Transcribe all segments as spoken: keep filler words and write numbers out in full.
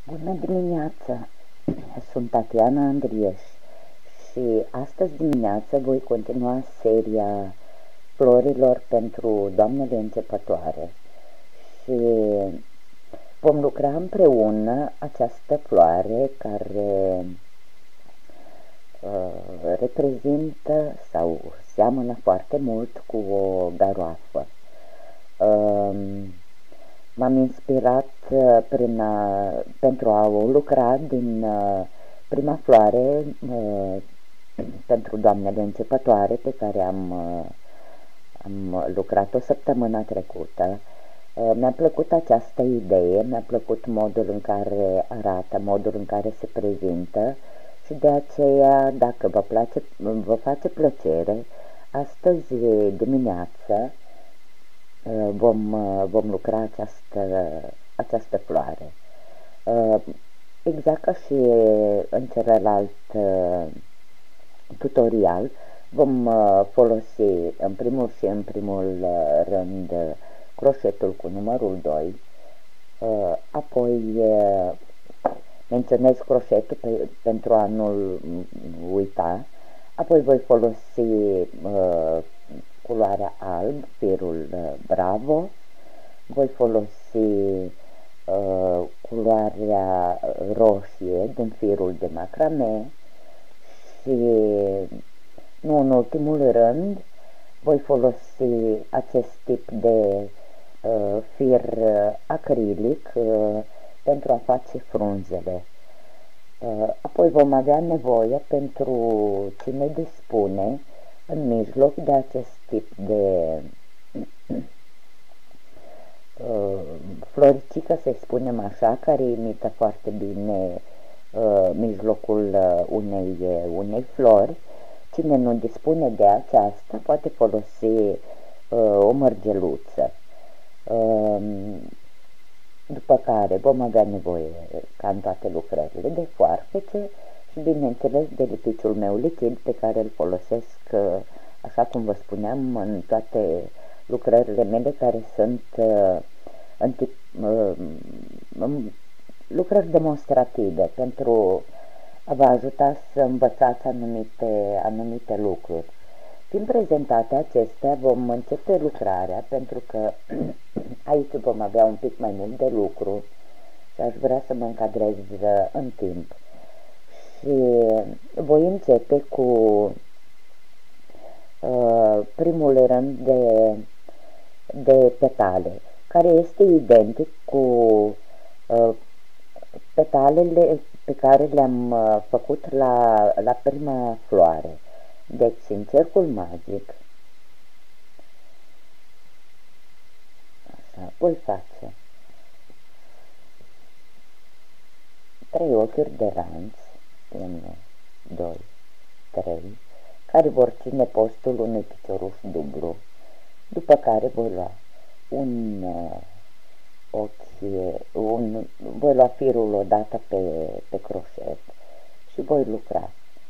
Bună dimineața! Sunt Tatiana Andrieș și astăzi dimineață voi continua seria florilor pentru doamnele începătoare și vom lucra împreună această floare care uh, reprezintă sau seamănă foarte mult cu o garoafă. Uh, M-am inspirat uh, prin a, pentru a o lucra din uh, prima floare uh, pentru doamnele începătoare pe care am, uh, am lucrat-o săptămâna trecută. Uh, mi-a plăcut această idee, mi-a plăcut modul în care arată, modul în care se prezintă și de aceea, dacă vă, place, vă face plăcere, astăzi dimineață Vom, vom lucra această, această floare. Exact ca și în celălalt tutorial, vom folosi în primul și în primul rând croșetul cu numărul doi, apoi menționez croșetul pe, pentru a nu uita, apoi voi folosi culoarea alb, firul uh, Bravo, voi folosi uh, culoarea roșie din firul de macrame și, nu în ultimul rând, voi folosi acest tip de uh, fir acrilic uh, pentru a face frunzele. Uh, apoi vom avea nevoie, pentru cine dispune, în mijloc de acest tip de uh, floricică, să spunem așa, care imită foarte bine uh, mijlocul uh, unei, uh, unei flori. Cine nu dispune de aceasta poate folosi uh, o mărgeluță. Uh, după care vom avea nevoie, ca în toate lucrările, de foarfece și, bineînțeles, de lipiciul meu lichid, pe care îl folosesc, așa cum vă spuneam, în toate lucrările mele, care sunt uh, în tip, uh, um, lucrări demonstrative, pentru a vă ajuta să învățați anumite, anumite lucruri. Fiind prezentate acestea, vom începe lucrarea, pentru că aici vom avea un pic mai mult de lucru și aș vrea să mă încadrez în timp. Și voi începe cu uh, primul rând de, de petale, care este identic cu uh, petalele pe care le-am uh, făcut la, la prima floare. Deci, în cercul magic, așa, voi face trei ochiuri de ranț, unu, doi, trei, care vor ține postul unui picioruș dublu, după care voi lua un uh, ochi, un, voi lua firul odată pe, pe croșet și voi lucra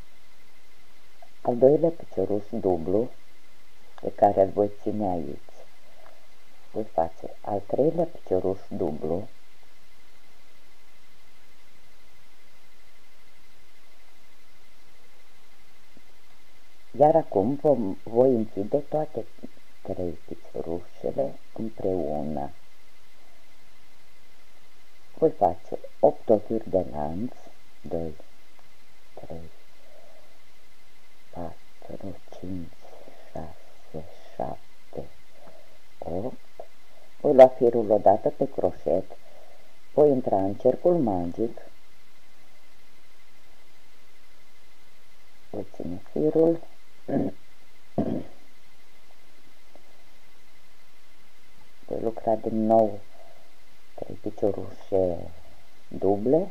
al doilea picioruș dublu pe care îl voi ține aici. Voi face al treilea picioruș dublu, iar acum vom, voi închide toate trei piciorușele împreună. Voi face opt ochiuri de lanț, doi, trei, patru, cinci, șase, șapte, opt. Voi lua firul odată pe croșet, voi intra în cercul magic, voi ține firul, voi lucra din nou trei piciorușe duble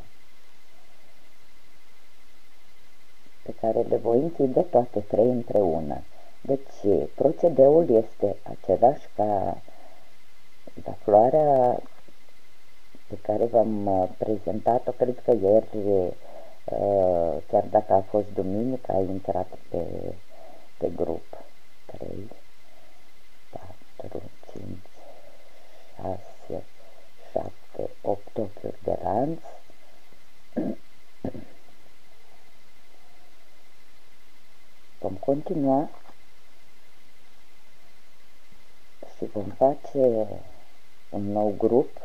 pe care le voi închide toate trei împreună. Deci procedeul este același ca la floarea pe care v-am prezentat-o, cred că ieri, chiar dacă a fost duminică, a intrat pe, pe grup. trei, patru, cinci, șase, șapte, opt ochiuri de ranț, continua și vom face un nou grup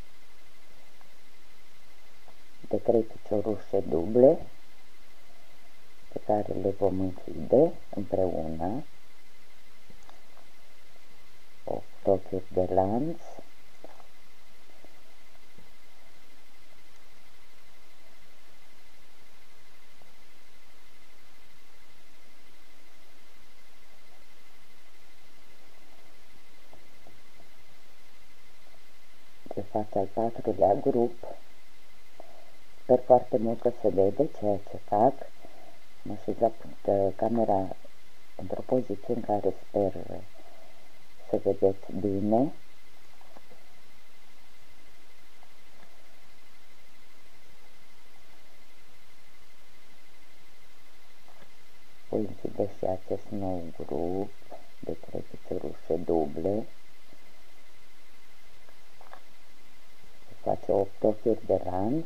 de trei piciorușe duble pe care le vom închide împreună, opt ochiuri de lanț, de față al patrulea grup. Sper foarte mult că se vede ceea ce fac. Mă așez la camera într-o poziție în care sper să vedeți bine. Voi închide și acest nou grup de trei piciorușe duble. Face opt ochiuri de lanț.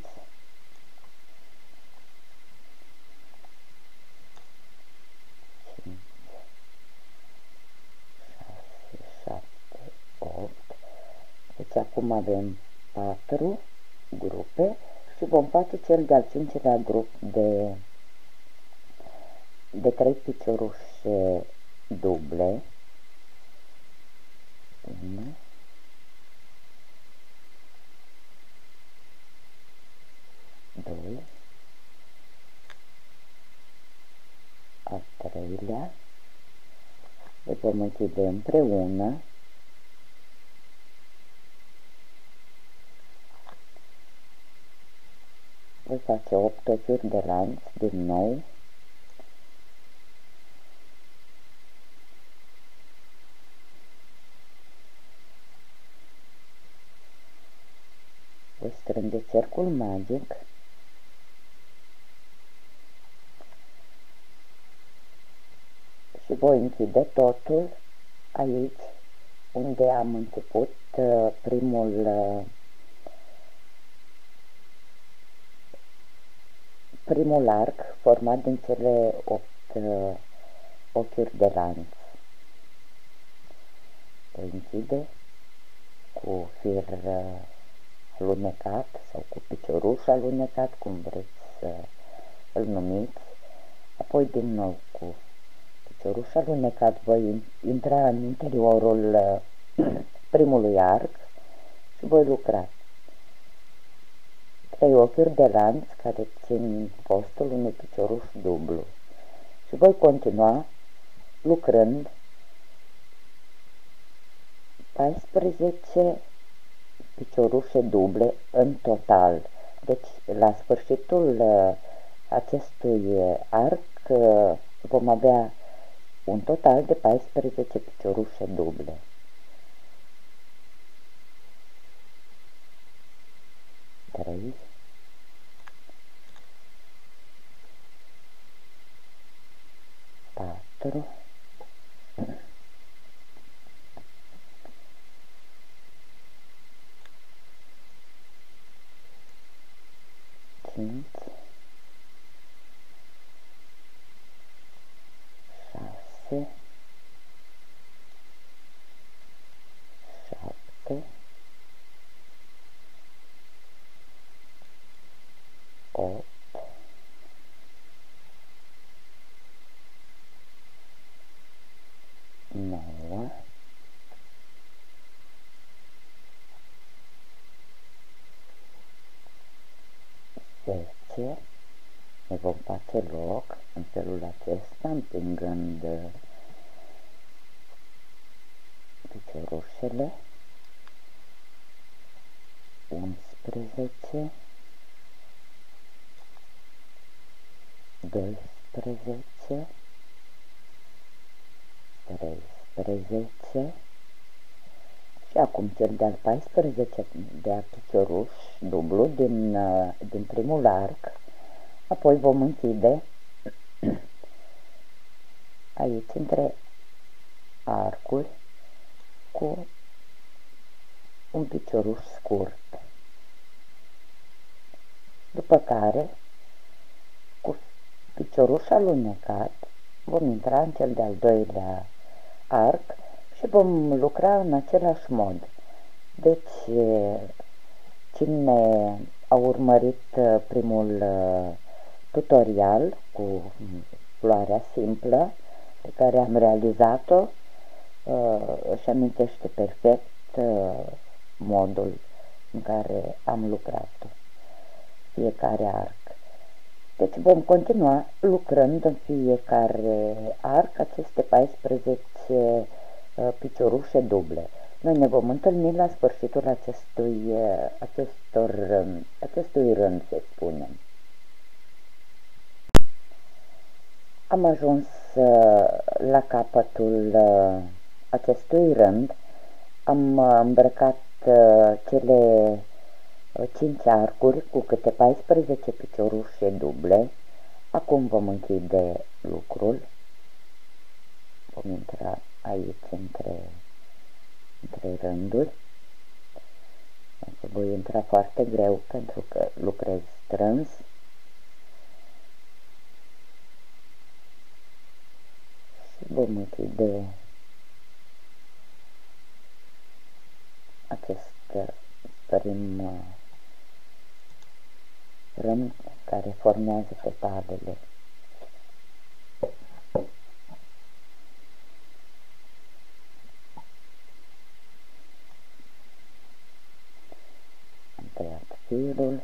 Deci acum avem patru grupe și vom face cel de-al cincilea grup de, de trei piciorușe duble. unu, doi, al treilea, le vom închide împreună. Voi face opt ochiuri de lanț din nou. Voi strânge cercul magic și voi închide totul aici unde am început primul primul arc format din cele opt uh, ochiuri de lanț. Voi închide cu fir uh, alunecat sau cu picioruș alunecat, cum vreți să îl numiți. Apoi din nou cu picioruș alunecat voi intra în interiorul uh, primului arc și voi lucra trei ochiuri de lanț care țin postul unui picioruș dublu și voi continua lucrând paisprezece piciorușe duble în total. Deci la sfârșitul uh, acestui arc uh, vom avea un total de paisprezece piciorușe duble. trei, patru, cinci, șase, șapte, opt, nouă, zece. Ne vom face loc în felul acesta, împingând piciorușele. unsprezece, doisprezece, treisprezece și acum cel de-al paisprezecelea picioruș dublu din, din primul arc. Apoi vom închide aici între arcuri cu un picioruș scurt, după care cu picioruș alunecat vom intra în cel de-al doilea arc și vom lucra în același mod. Deci, cine a urmărit primul tutorial cu floarea simplă pe care am realizat-o, își amintește perfect modul în care am lucrat-o, fiecare arc. Deci vom continua lucrând în fiecare arc aceste paisprezece piciorușe duble. Noi ne vom întâlni la sfârșitul acestui, acestor, acestui rând, să spunem. Am ajuns la capătul acestui rând, am îmbrăcat cele cinci arcuri cu câte paisprezece piciorușe duble. Acum vom închide lucrul. Vom intra aici între, între rânduri. Voi intra foarte greu pentru că lucrez strâns. Și vom închide acest prim rând care formează petalele. Am tăiat firul,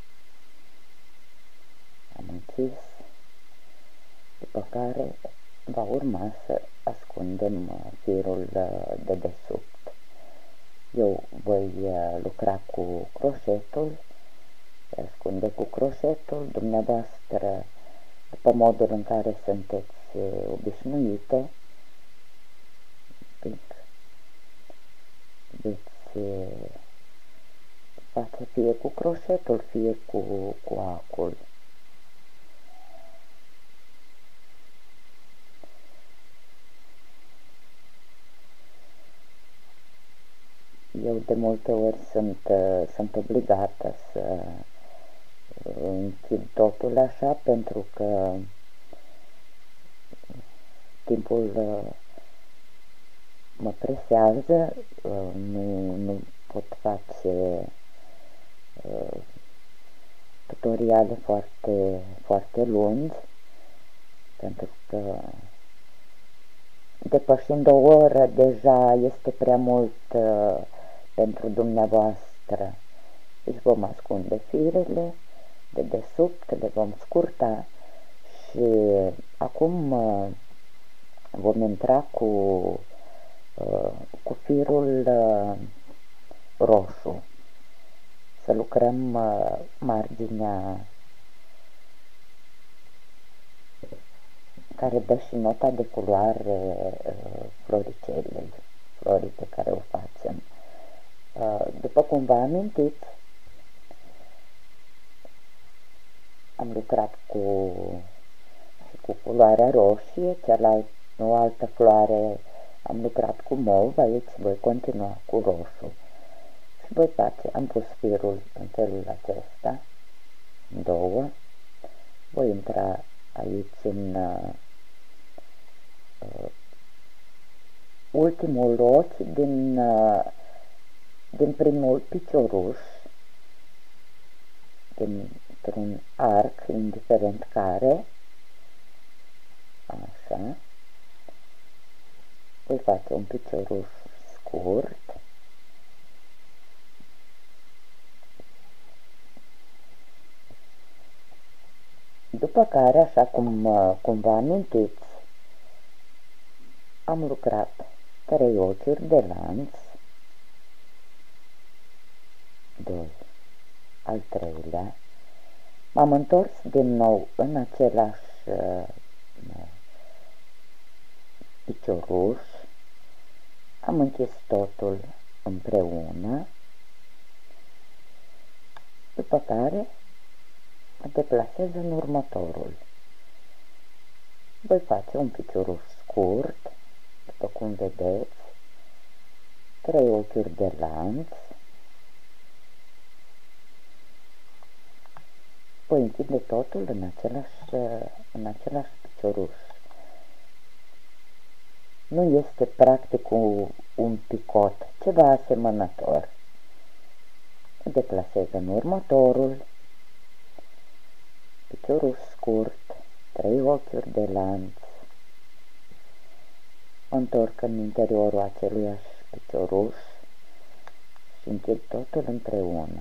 am închis, după care va urma să ascundem firul de desubt. Eu voi lucra cu croșetul, ascunde cu croșetul, dumneavoastră, după modul în care sunteți obișnuite, pic, veți face fie cu croșetul, fie cu, cu acul. Eu de multe ori sunt, sunt obligată să închid totul așa, pentru că timpul mă presează, nu, nu pot face tutoriale foarte, foarte lungi, pentru că depășind o oră deja este prea mult pentru dumneavoastră. Deci vom ascunde firele de desubt, le vom scurta și acum vom intra cu, cu firul roșu, să lucrăm marginea care dă și nota de culoare floricelei, florii pe care o facem. După cum vă amintiți, am lucrat cu, și cu culoarea roșie, cealaltă, o altă floare am lucrat cu mov, aici voi continua cu roșu. Și voi face, am pus firul în felul acesta, două, voi intra aici în uh, ultimul ochi din, uh, din primul picioruș, dintr-un arc, indiferent care, așa, voi face un picioruș scurt, după care, așa cum, cum vă amintiți, am lucrat trei ochiuri de lanț, doi, al treilea, m-am întors din nou în același uh, picioruș, am închis totul împreună, după care mă deplasez în următorul. Voi face un picioruș scurt, după cum vedeți, trei ochiuri de lanț, voi închide totul în același, în același picioruș. nu este practic un picot, ceva asemănător. Deplasez în următorul, piciorul scurt, trei ochiuri de lanț, întorc în interiorul aceluiași picioruș și închid totul împreună.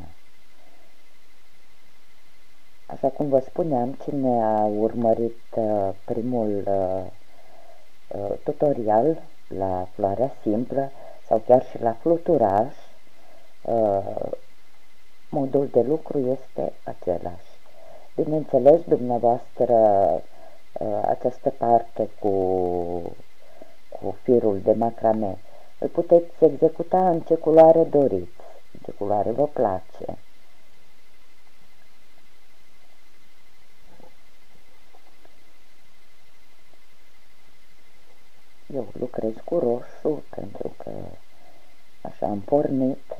Așa cum vă spuneam, cine a urmărit uh, primul uh, uh, tutorial la floarea simplă sau chiar și la fluturaș, uh, modul de lucru este același. Bineînțeles, dumneavoastră, uh, această parte cu, cu firul de macrame îl puteți executa în ce culoare doriți, în ce culoare vă place. Eu lucrez cu roșu pentru că așa am pornit.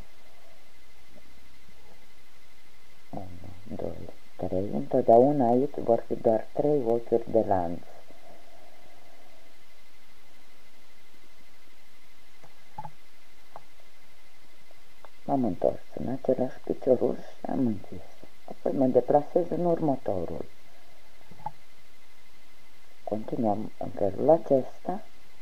unu, doi, trei. Întotdeauna aici vor fi doar trei ochiuri de lanț. M-am întors în același picioruș și am închis. Apoi mă deplasez în următorul. Continuăm în felul acesta.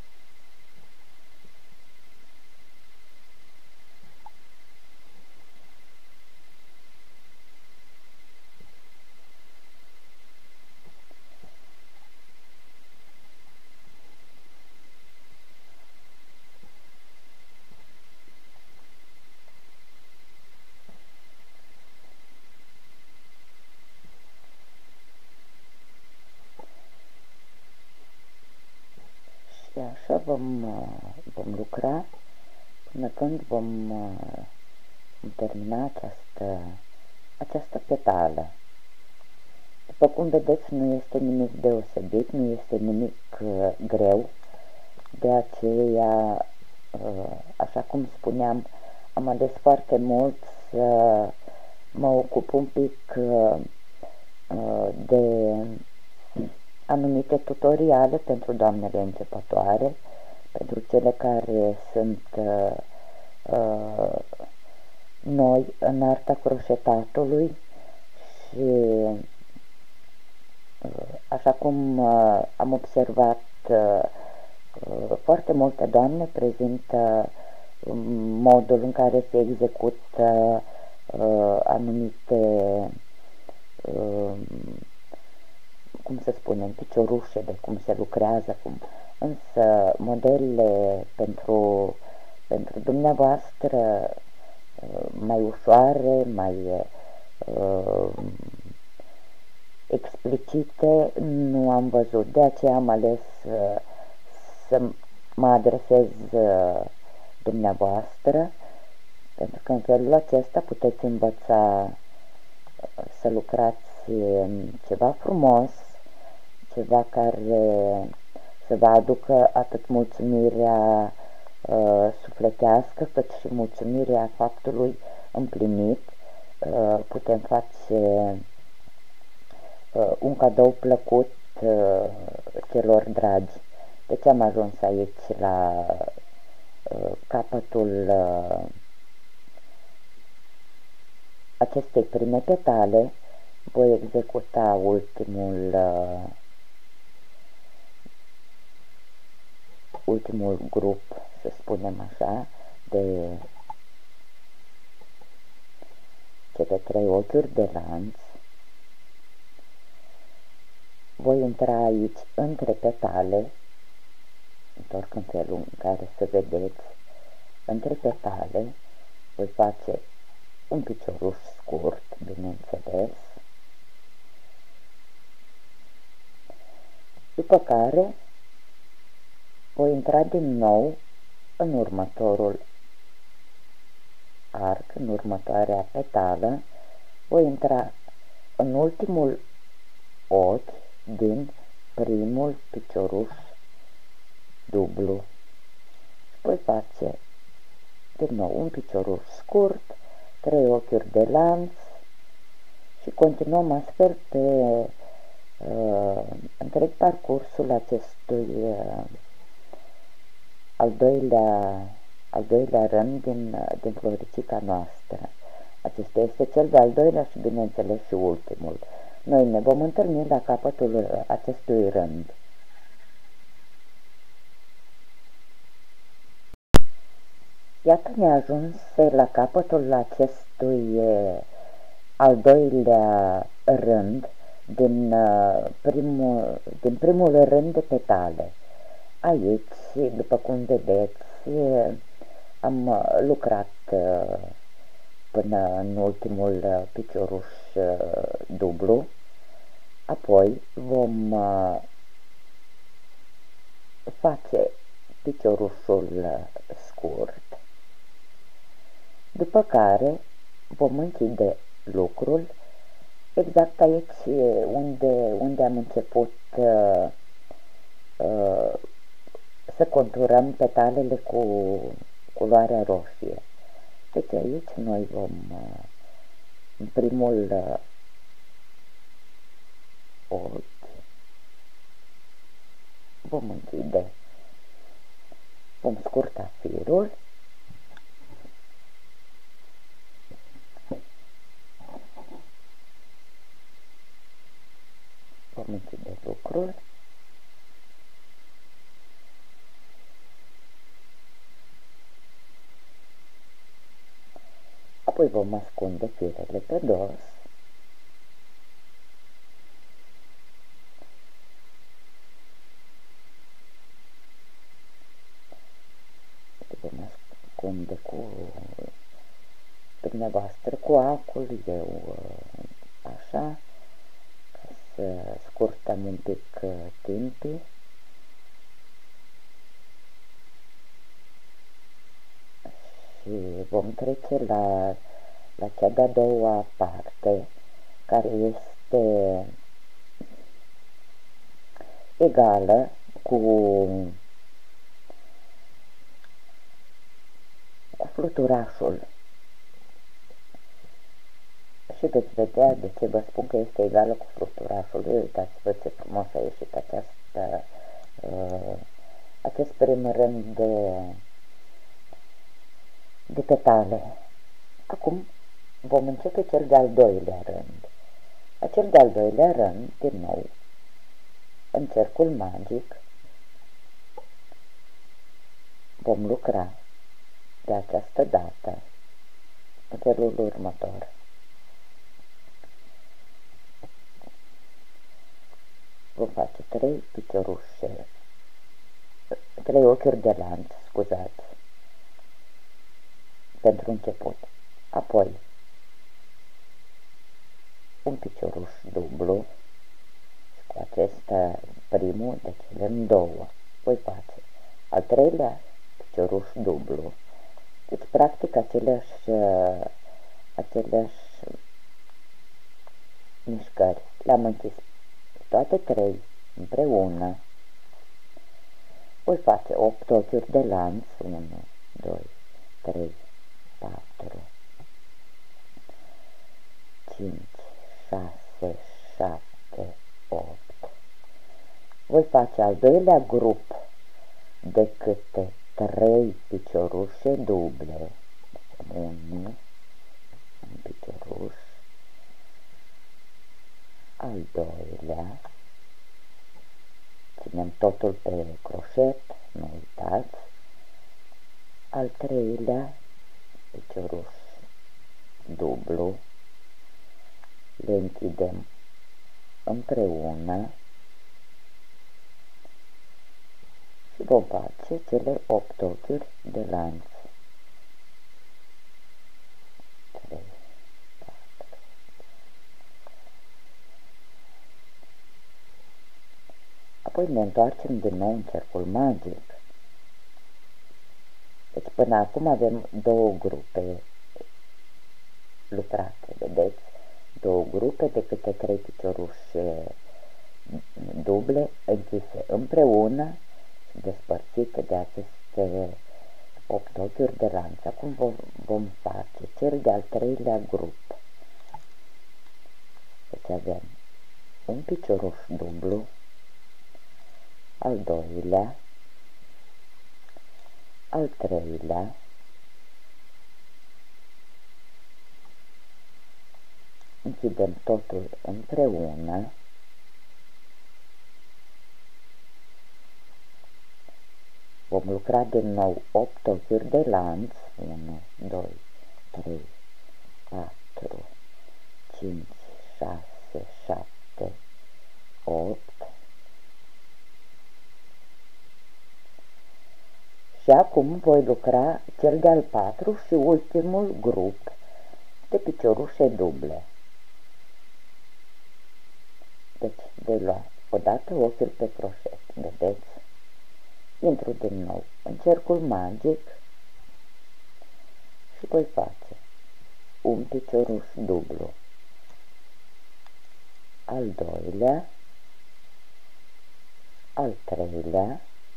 Și așa vom, vom lucra până când vom, vom termina această, această petală. După cum vedeți, nu este nimic deosebit, nu este nimic uh, greu, de aceea, uh, așa cum spuneam, am ales foarte mult să mă ocup un pic uh, de anumite tutoriale pentru doamnele începătoare, pentru cele care sunt uh, uh, noi în arta croșetatului și uh, așa cum uh, am observat, uh, uh, foarte multe doamne prezintă modul în care se execută uh, anumite uh, cum să spunem, piciorușe, de cum se lucrează, cum. Însă modelele pentru, pentru dumneavoastră mai ușoare, mai uh, explicite, nu am văzut. De aceea am ales uh, să mă adresez uh, dumneavoastră, pentru că în felul acesta puteți învăța uh, să lucrați ceva frumos, ceva care să vă aducă atât mulțumirea uh, sufletească, cât și mulțumirea faptului împlinit. Uh, putem face uh, un cadou plăcut uh, celor dragi. Deci am ajuns aici la uh, capătul uh, acestei prime petale. Voi executa ultimul uh, ultimul grup, să spunem așa, de cele trei ochiuri de lanț. Voi intra aici între petale, întorc în felul în care să vedeți, între petale, voi face un picioruș scurt, bineînțeles, după care voi intra din nou în următorul arc, în următoarea petală, voi intra în ultimul ochi din primul picioruș dublu și voi face din nou un picioruș scurt, trei ochiuri de lanț și continuăm astfel pe uh, întreg parcursul acestui uh, al doilea, al doilea rând din, din floricica noastră. Acesta este cel de-al doilea și, bineînțeles, și ultimul. Noi ne vom întâlni la capătul acestui rând. Iată, ne-a ajuns la capătul acestui al doilea rând din primul, din primul rând de petale. Aici, după cum vedeți, am lucrat până în ultimul picioruș dublu, apoi vom face piciorușul scurt, după care vom închide lucrul exact aici unde, unde am început uh, uh, să conturăm petalele cu culoarea roșie. Deci aici noi vom, uh, în primul uh, ochi, vom închide, vom scurta firul, vom închide lucrul, apoi vom ascunde firele pe dos, vom ascunde cu dumneavoastră cu acul, eu așa, ca să scurtăm un pic timpii. Și vom trece la, la cea de-a doua parte, care este egală cu, cu fluturașul. Și veți vedea de ce vă spun că este egală cu fluturașul. Uitați-vă ce frumos a ieșit această, uh, acest prim rând de de petale. Acum vom începe cel de-al doilea rând. Acel de-al doilea rând, din nou, în cercul magic, vom lucra de această dată în felul următor. Vom face trei piciorușe, trei ochiuri de lanț, scuzați, pentru început. Apoi un picioruș dublu și cu acesta primul, deci avem două. Voi face al treilea picioruș dublu. Deci practic aceleași, aceleași mișcări. Le-am închis toate trei împreună. Voi face opt ochiuri de lanț. unu, doi, trei, patru, cinci, șase, șapte, opt. Voi face al doilea grup de câte trei piciorușe duble. unu, un picioruș, al doilea, ținem totul pe croșet, nu uitați, al treilea picioruș dublu, le închidem împreună și vom face cele opt ochiuri de lanț. trei, patru. Apoi ne întoarcem din nou în cercul magic. Deci până acum avem două grupe lucrate, vedeți? Două grupe de câte trei piciorușe duble închise împreună și despărțite de aceste opt ochiuri de lanț. Acum vom, vom face cel de-al treilea grup. Deci avem un picioruș dublu, al doilea, al treilea, închidem totul împreună, vom lucra din nou opt ochiuri de lanț, unu, doi, trei, patru, cinci, șase, șapte, opt. Și acum voi lucra cel de-al patru și ultimul grup de piciorușe duble. Deci voi lua odată ochiul pe croșet, vedeți? Intru din nou în cercul magic și voi face un picioruș dublu, al doilea, al treilea,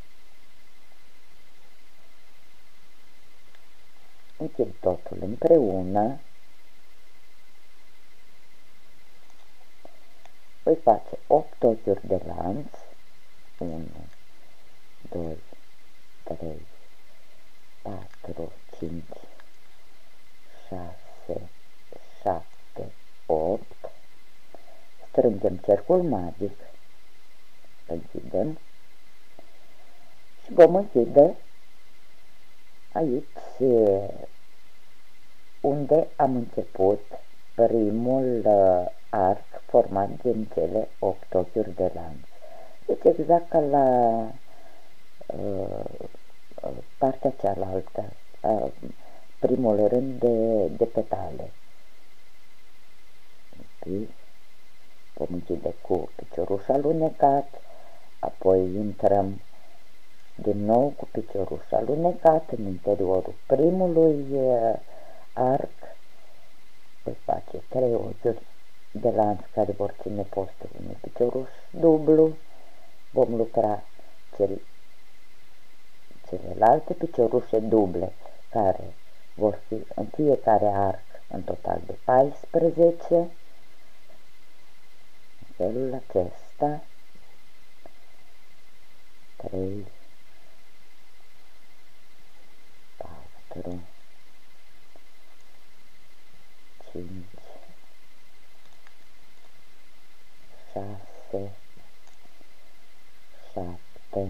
închid totul împreună, voi face opt ochiuri de lanț, unu, doi, trei, patru, cinci, șase, șapte, opt, strângem cercul magic, închidem și vom închide aici unde am început primul arc format din cele opt ochiuri de lanț. Deci exact ca la uh, partea cealaltă, uh, primul rând de, de petale. Okay. Vom închide cu picioruș alunecat, apoi intrăm din nou cu picioruș alunecat în interiorul primului uh, arc, voi face trei ochiuri de lanț care vor ține postul unui picioruș dublu, vom lucra cel, celelalte piciorușe duble care vor fi în fiecare arc în total de paisprezece, în felul acesta, trei, patru, cinci, șase, șapte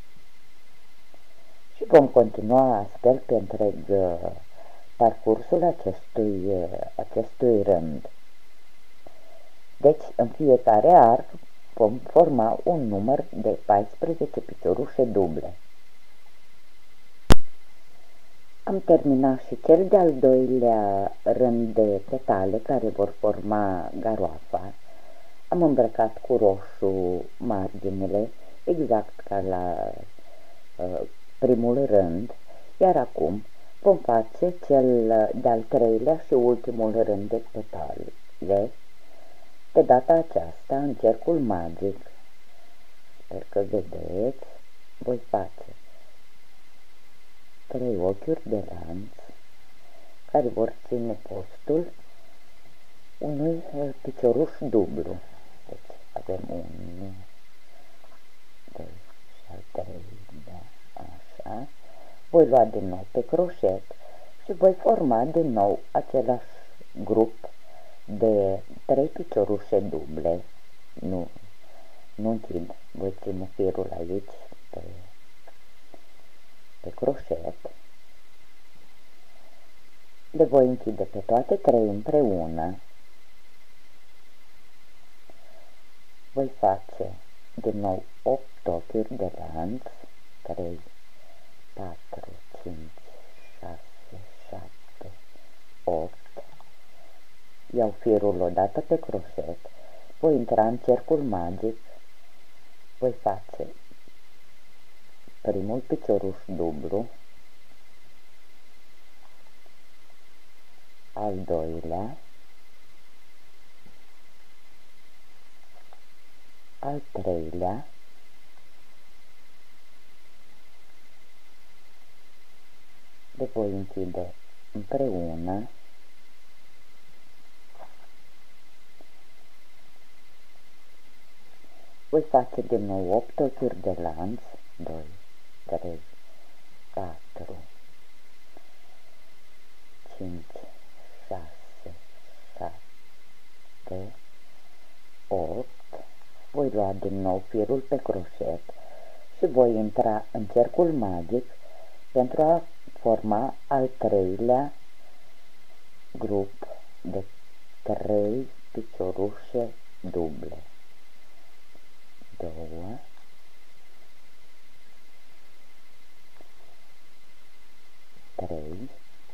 și vom continua astfel pe întreg uh, parcursul acestui, uh, acestui rând. Deci, în fiecare arc vom forma un număr de paisprezece piciorușe duble. Am terminat și cel de-al doilea rând de petale care vor forma garoafa. Am îmbrăcat cu roșu marginile, exact ca la uh, primul rând, iar acum vom face cel de-al treilea și ultimul rând de petale. De data aceasta, în cercul magic, sper că vedeți, voi face trei ochiuri de lanț care vor ține postul unui picioruș dublu. Deci avem unu, doi și al treilea, așa. Voi lua din nou pe croșet și voi forma din nou același grup de trei piciorușe duble. Nu, nu închid, voi ține firul aici pe, pe croșet. Le voi închide pe toate trei împreună. Voi face din nou opt ochiuri de lanț, trei, patru, cinci, șase, șapte, opt. Iau firul odată pe croșet, voi intra în cercul magic, voi face primul picioruș dublu, al doilea, al treilea, le voi închide împreună, voi face din nou opt ochiuri de lanț, doi, trei, patru, patru, cinci, șase, șapte, opt. Voi lua din nou firul pe croșet și voi intra în cercul magic pentru a forma al treilea grup de trei piciorușe duble. Două, trei,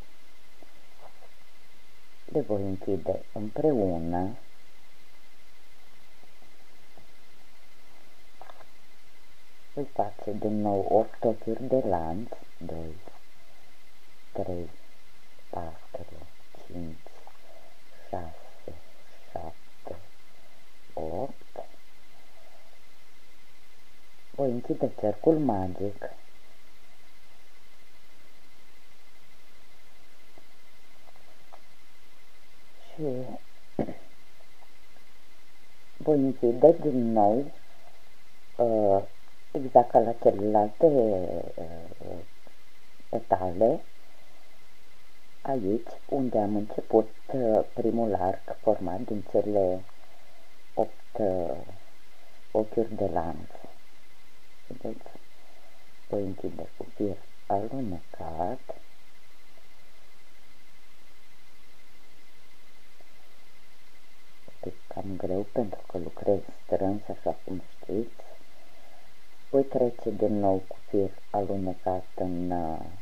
le voi închide împreună voi face din nou opt ochiuri de lanț. Doi, trei, patru, cinci, șase, șapte, opt. Voi închide cercul magic și voi închide din nou uh, exact ca la celelalte uh, petale, aici unde am început uh, primul arc format din cele opt uh, ochiuri de lanț. Deci voi închide cu fir alunecat un pic cam greu pentru că lucrez strâns, așa cum știți. Voi trece din nou cu fir alunecat în,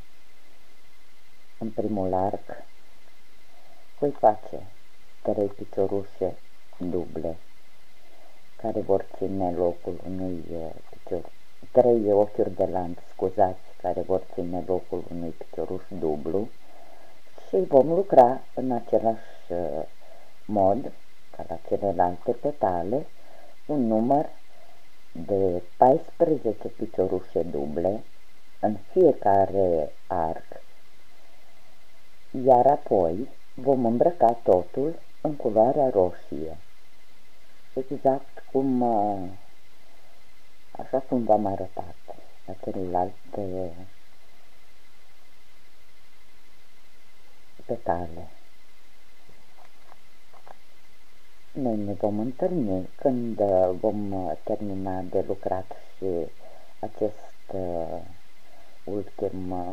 în primul arc. Voi face trei piciorușe duble care vor ține locul unui picior, trei ochiuri de lanț, scuzați, care vor ține locul unui picioruș dublu și vom lucra în același mod ca la celelalte petale un număr de paisprezece piciorușe duble în fiecare arc, iar apoi vom îmbrăca totul în culoarea roșie, exact cum așa cum v-am arătat la celelalte petale. Noi ne vom întâlni când vom termina de lucrat și acest uh, ultim uh,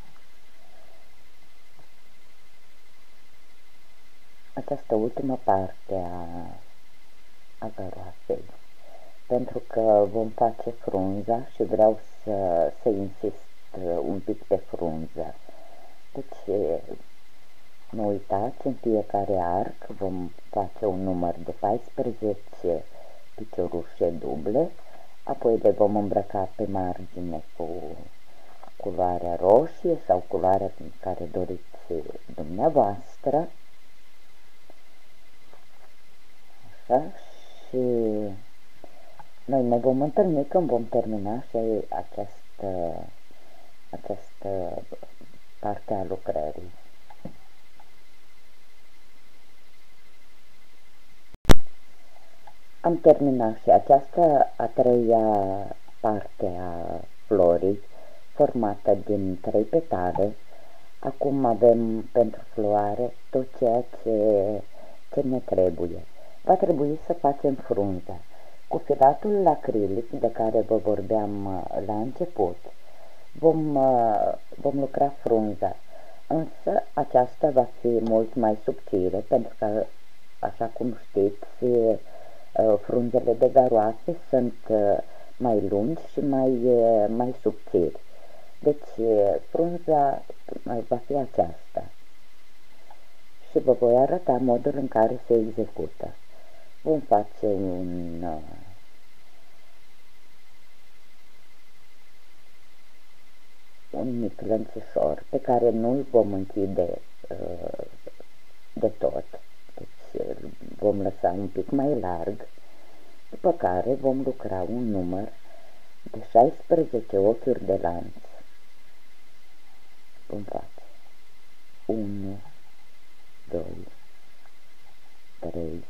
această ultimă parte a, a găroasei, pentru că vom face frunza și vreau să, să insist un pic pe frunză. Deci nu uitați, în fiecare arc vom face un număr de paisprezece piciorușe duble, apoi le vom îmbrăca pe margine cu culoarea roșie sau culoarea care doriți dumneavoastră. Așa, și noi ne vom întâlni când vom termina și această, această parte a lucrării. Am terminat și această a treia parte a florii, formată din trei petale. Acum avem pentru floare tot ceea ce, ce ne trebuie. Va trebui să facem frunza. Cu filatul acrilic de care vă vorbeam la început, vom, vom lucra frunza, însă aceasta va fi mult mai subțire, pentru că, așa cum știți, frunzele de garoase sunt mai lungi și mai, mai subțiri. Deci frunza va fi aceasta și vă voi arăta modul în care se execută. Vom face un un mic lănțișor pe care nu-l vom închide uh, de tot, deci vom lăsa un pic mai larg, după care vom lucra un număr de șaisprezece ochiuri de lanț. Vom face unu, doi, trei,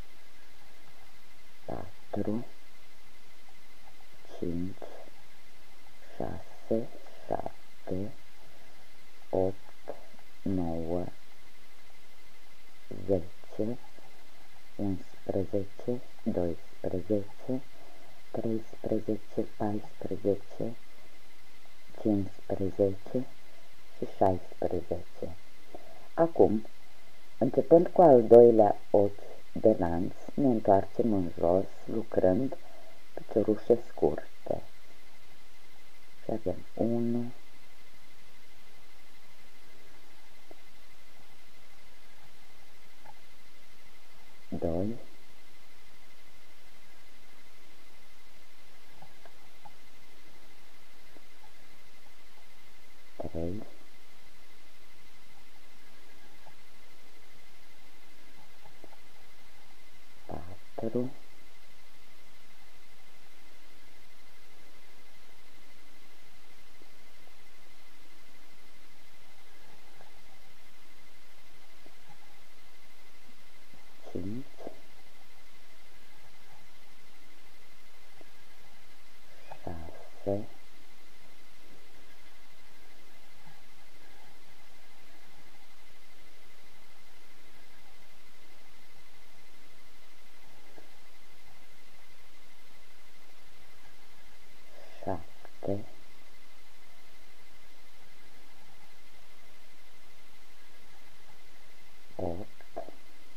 patru, cinci, șase, șapte, nouă, zece, unsprezece, doisprezece, treisprezece, paisprezece, cincisprezece și șaisprezece. Acum, începând cu al doilea ochi de lanț, ne întoarcem în jos, lucrând piciorușe scurte. Și avem unu, doi, trei, patru, cinci, șase, șapte, opt,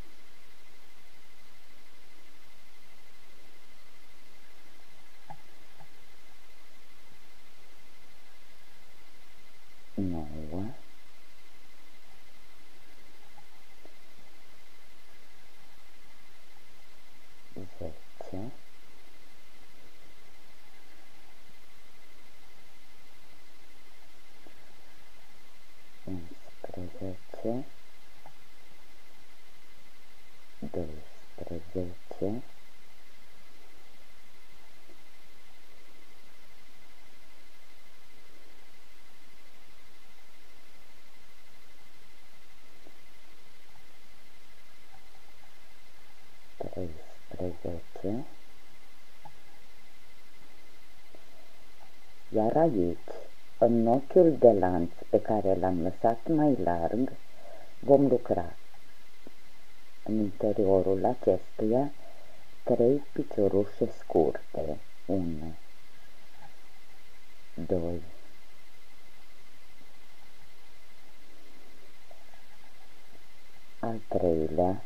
nouă, zece, unsprezece, doisprezece, treisprezece, iar aici, în ochiul de lanț pe care l-am lăsat mai larg, vom lucra în interiorul acestuia trei piciorușe scurte. unu, doi, al treilea.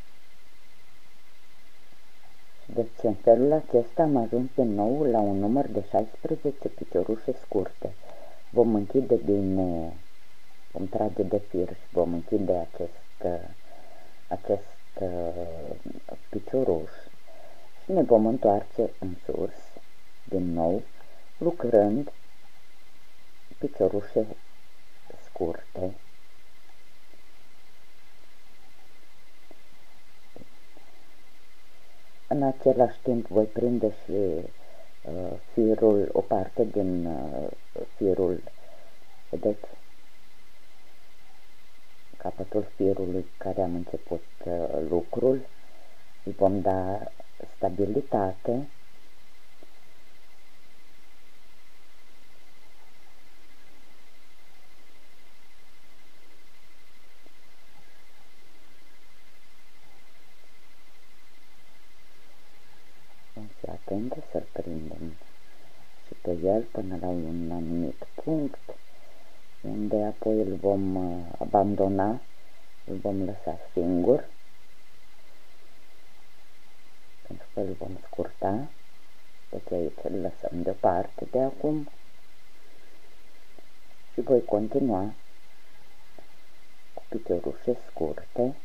Deci în felul acesta am ajuns din nou la un număr de șaisprezece piciorușe scurte. Vom închide bine, vom trage de fir și vom închide acest, acest picioruș și ne vom întoarce în sus, din nou, lucrând piciorușe scurte. În același timp voi prinde și uh, firul, o parte din uh, firul, vedeți, capătul firului care am început uh, lucrul, îi vom da stabilitate. Vom fi atenți să-l prindem și pe el până la un anumit punct, unde apoi îl vom abandona, îl vom lăsa singur, pentru că îl vom scurta. Deci aici îl lăsăm deoparte de acum și voi continua cu piciorușe scurte.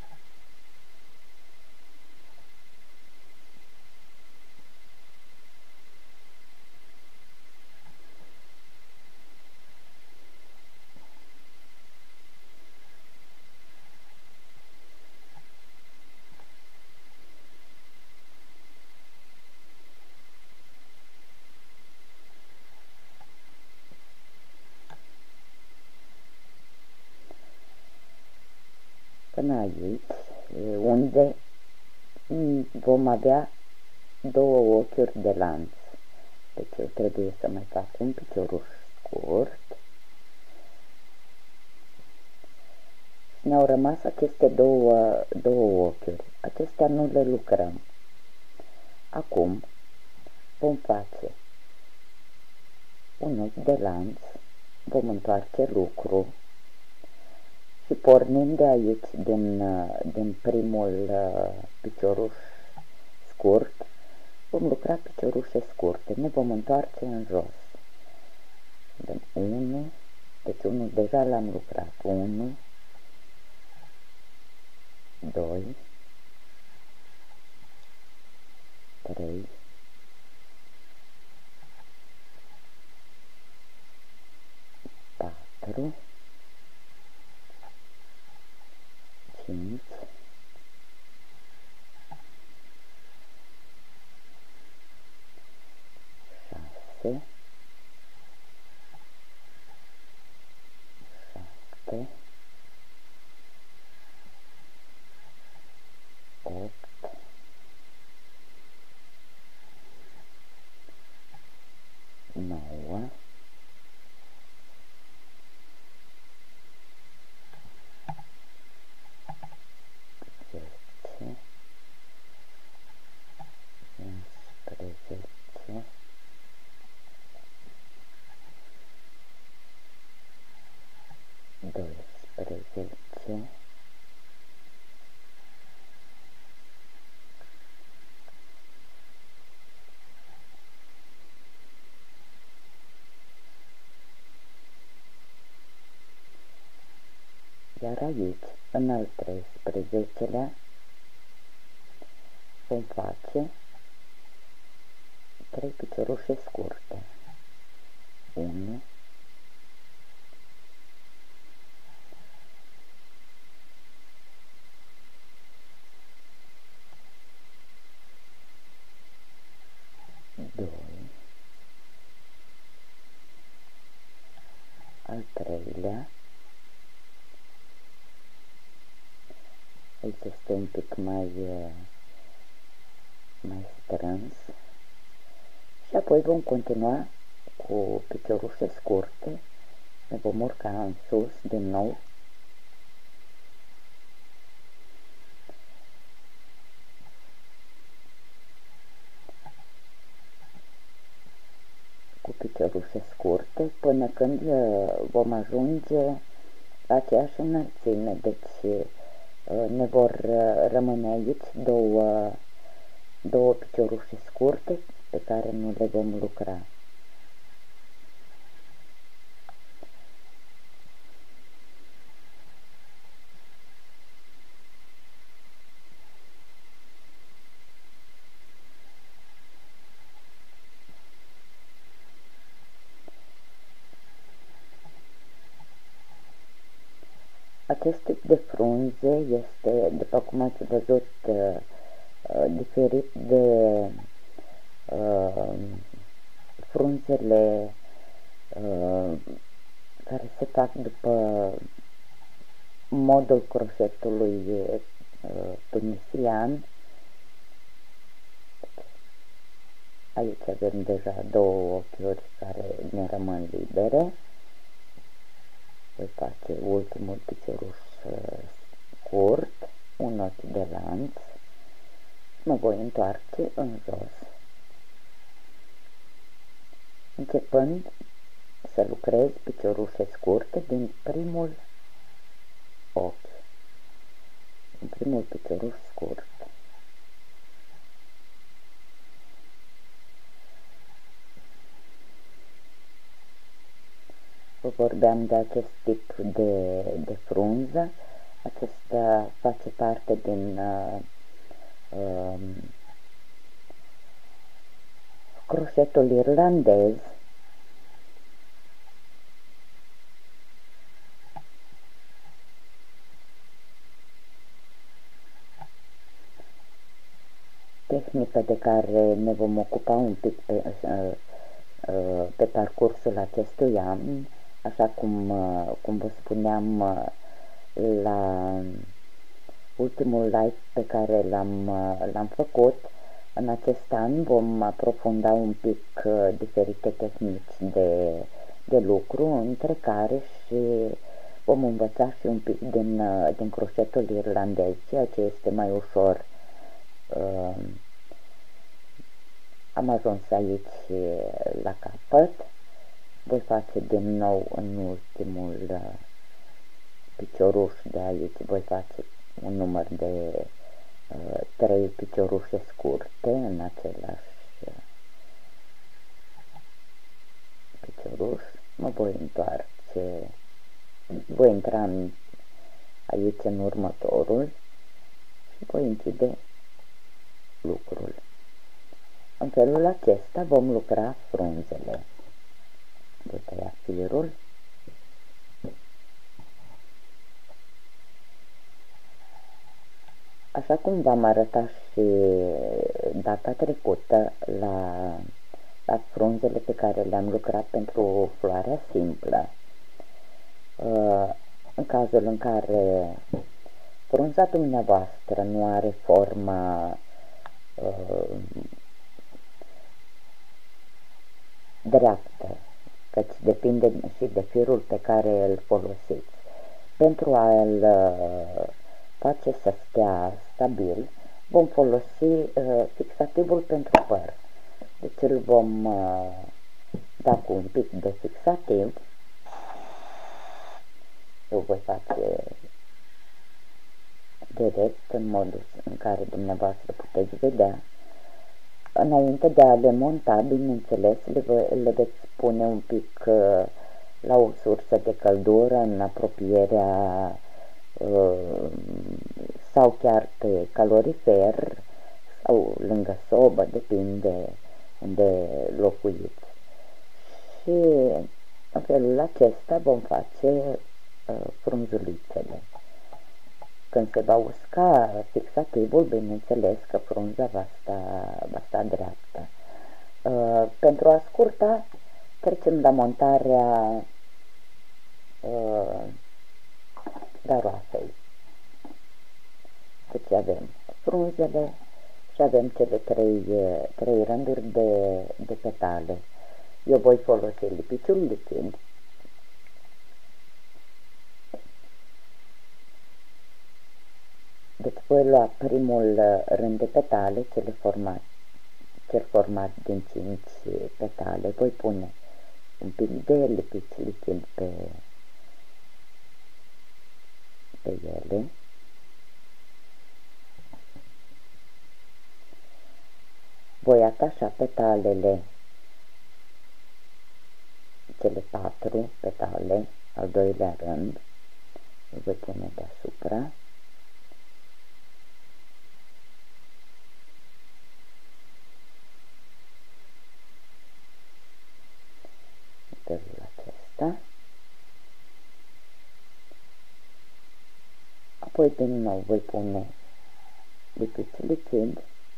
Până aici, unde vom avea două ochiuri de lanț. Deci eu trebuie să mai fac un picioruș scurt ne-au rămas aceste două, două ochiuri. Acestea nu le lucrăm. Acum vom face un ochi de lanț, vom întoarce lucru și pornind de aici, din, din primul picioruș scurt, vom lucra piciorușe scurte, ne vom întoarce în jos. Dăm unu, deci unul deja l-am lucrat, unu, doi, trei, patru, cinci, șase, șapte, opt, nouă, zece, unsprezece, doisprezece, iar aici, în al treisprezecelea, vom face trei piciorușe scurte. unu, doi, al treilea, aici este un pic mai, mai strâns și apoi vom continua cu piciorușe scurte, ne vom urca în sus din nou cu piciorușe scurte până când vom ajunge la aceeași înălțime, deci ne vor rămâne aici două, două piciorușe scurte pe care nu le vom lucra. Acest tip de frunze este, după cum ați văzut, diferit de uh, frunzele uh, care se fac după modul croșetului uh, tunisian. Aici avem deja două ochiuri care ne rămân libere. Voi face ultimul picioruș scurt, un ochi de lanț, mă voi întoarce în jos, începând să lucrez piciorușe scurte din primul ochi, din primul picioruș scurt. Vă vorbeam de acest tip de, de frunză. Acesta face parte din uh, uh, croșetul irlandez. Tehnică de care ne vom ocupa un pic pe, uh, uh, pe parcursul acestui an. Așa cum, cum vă spuneam la ultimul live pe care l-am l-am făcut, în acest an vom aprofunda un pic diferite tehnici de, de lucru, între care și Vom învăța și un pic din, din croșetul irlandez, ceea ce este mai ușor. Uh, am ajuns aici la capăt. Voi face din nou în ultimul uh, picioruș de aici, voi face un număr de uh, trei piciorușe scurte în același uh, picioruș. Mă voi întoarce, voi intra în, aici în următorul și voi închide lucrul. În felul acesta vom lucra frunzele. Voi tăia firul. Așa cum v-am arătat și data trecută la, la frunzele pe care le-am lucrat pentru floarea simplă, în cazul în care frunza dumneavoastră nu are forma dreaptă, căci depinde și de firul pe care îl folosiți. Pentru a-l face să stea stabil, vom folosi uh, fixativul pentru păr. Deci îl vom uh, da cu un pic de fixativ. Eu voi face direct în modul în care dumneavoastră puteți vedea. Înainte de a le monta, bineînțeles, le, le veți pune un pic uh, la o sursă de căldură în apropierea uh, sau chiar pe calorifer sau lângă sobă, depinde unde locuiți. Și în felul acesta vom face uh, frunzulițele. Când se va usca fixativul, bineînțeles că frunza va sta, va sta dreaptă. Uh, pentru a scurta, trecem la montarea uh, garoafei. Deci avem frunzele și avem cele trei, trei rânduri de, de petale. Eu voi folosi lipiciul lichid. Deci voi lua primul rând de petale, cele format, cel format din cinci petale. Voi pune un pic de lipici lichid pe, pe ele. Voi atașa petalele, cele patru petale, al doilea rând, îl voi pune deasupra. În felul acesta. Apoi din nou voi pune lipici lichid.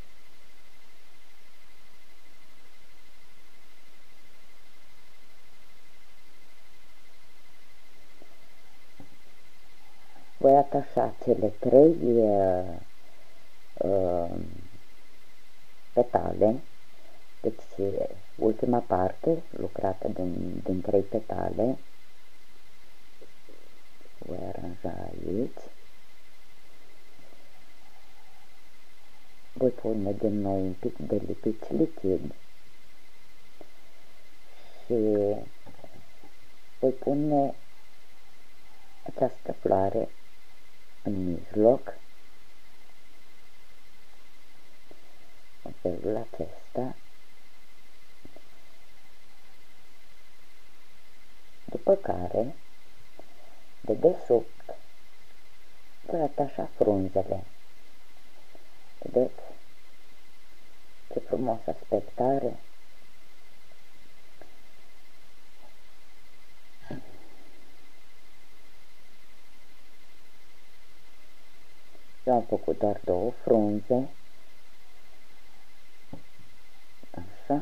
Voi atașa cele trei uh, uh, petale, deci ultima parte lucrată din, din trei petale, voi aranja aici, voi pune din nou un pic de lipici lichid și voi pune această floare în mijloc, în felul acesta. După care, de desubt, voi atașa frunzele. Vedeți ce frumos aspect are? Eu am făcut doar două frunze, așa,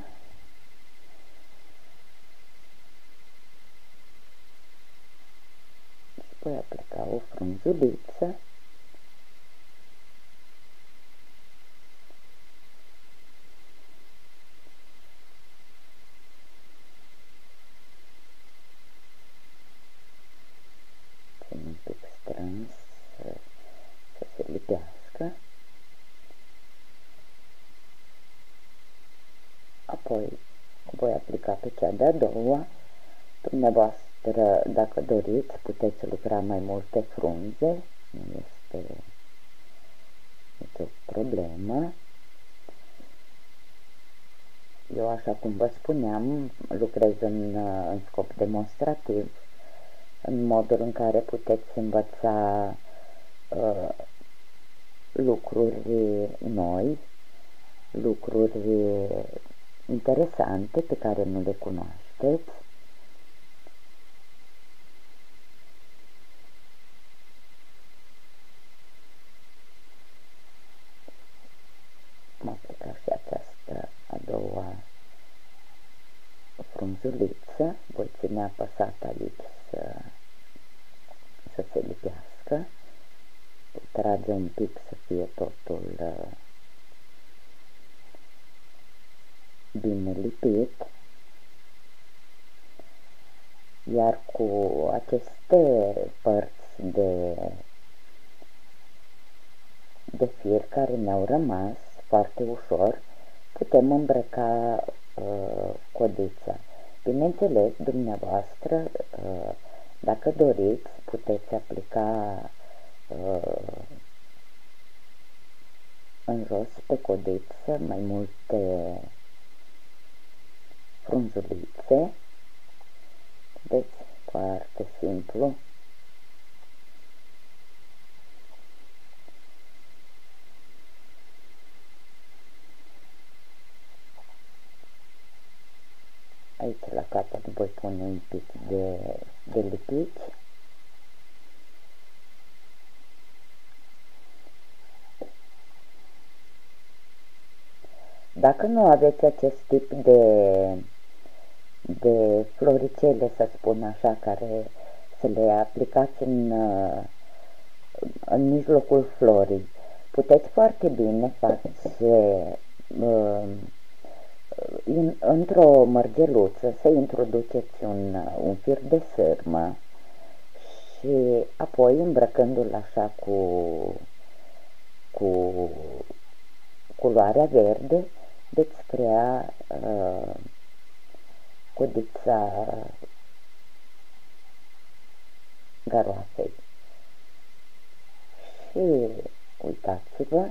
și voi aplica o frunzuliță, apoi voi aplica pe cea de-a doua. Dumneavoastră, dacă doriți, puteți lucra mai multe frunze, nu este nicio problemă. Eu, așa cum vă spuneam, lucrez în, în scop demonstrativ, în modul în care puteți învăța uh, lucruri noi, lucruri interesante pe care nu le cunoașteți. Am aplicat și această a doua frunzuliță. Voi ține apăsat aici să, să se lipească. Trage un pic să fie totul uh, bine lipit. Iar cu aceste părți de, de fier care ne-au rămas, foarte ușor putem îmbrăca uh, codița. Bineînțeles, dumneavoastră, uh, dacă doriți, puteți aplica uh, în jos pe codiță mai multe frunzulițe. Deci, foarte simplu. Aici la capăt voi pune un pic de, de lipici. Dacă nu aveți acest tip de, de floricele, să spun așa, care să le aplicați în, în mijlocul florii, puteți foarte bine face uh, într-o mărgeluță să introduceți un, un fir de sârmă și apoi, îmbrăcându-l așa cu, cu culoarea verde, veți crea uh, codița garoafei. Și uitați-vă,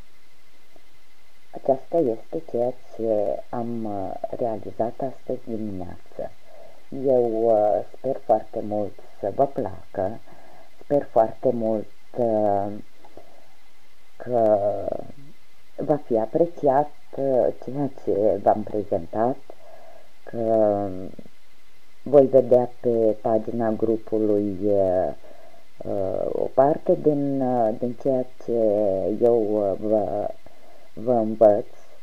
aceasta este ceea ce am realizat astăzi dimineață. Eu uh, sper foarte mult să vă placă, sper foarte mult uh, că va fi apreciat uh, ceea ce v-am prezentat, că voi vedea pe pagina grupului uh, o parte din, uh, din ceea ce eu uh, vă vă învăț.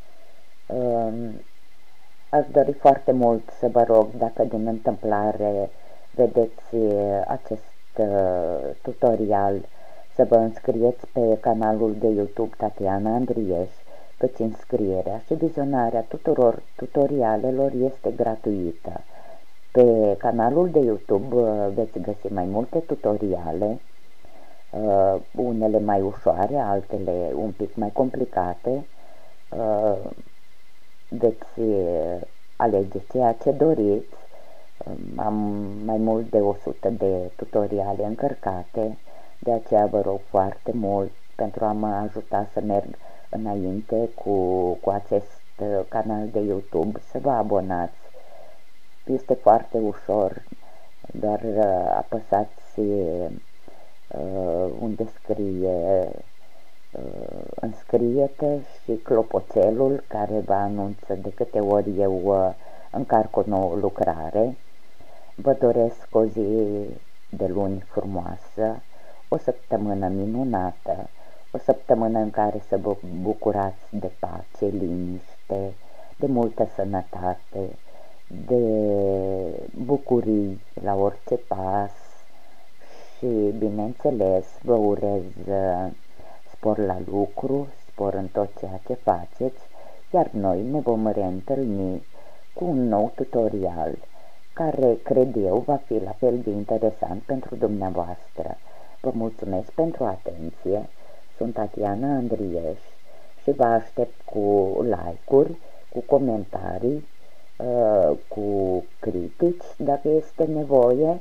Aș dori foarte mult să vă rog, dacă din întâmplare vedeți acest tutorial, să vă înscrieți pe canalul de YouTube Tatiana Andrieș, căci înscrierea și vizionarea tuturor tutorialelor este gratuită. Pe canalul de YouTube veți găsi mai multe tutoriale, Uh, unele mai ușoare, altele un pic mai complicate. Uh, veți alege ceea ce doriți. Uh, am mai mult de o sută de tutoriale încărcate, de aceea vă rog foarte mult, pentru a mă ajuta să merg înainte cu, cu acest canal de YouTube, să vă abonați. Este foarte ușor, doar uh, apăsați Uh, unde scrie uh, înscrie-te și clopoțelul care vă anunță de câte ori eu uh, încarc o nouă lucrare. Vă doresc o zi de luni frumoasă, o săptămână minunată, o săptămână în care să vă bucurați de pace, liniște, de multă sănătate, de bucurii la orice pas. Și, bineînțeles, vă urez spor la lucru, spor în tot ceea ce faceți, iar noi ne vom reîntâlni cu un nou tutorial, care, cred eu, va fi la fel de interesant pentru dumneavoastră. Vă mulțumesc pentru atenție, sunt Tatiana Andrieș și vă aștept cu like-uri, cu comentarii. comentarii, cu critici, dacă este nevoie,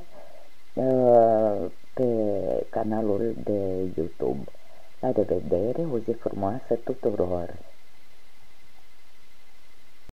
pe canalul de YouTube. La revedere, o zi frumoasă tuturor!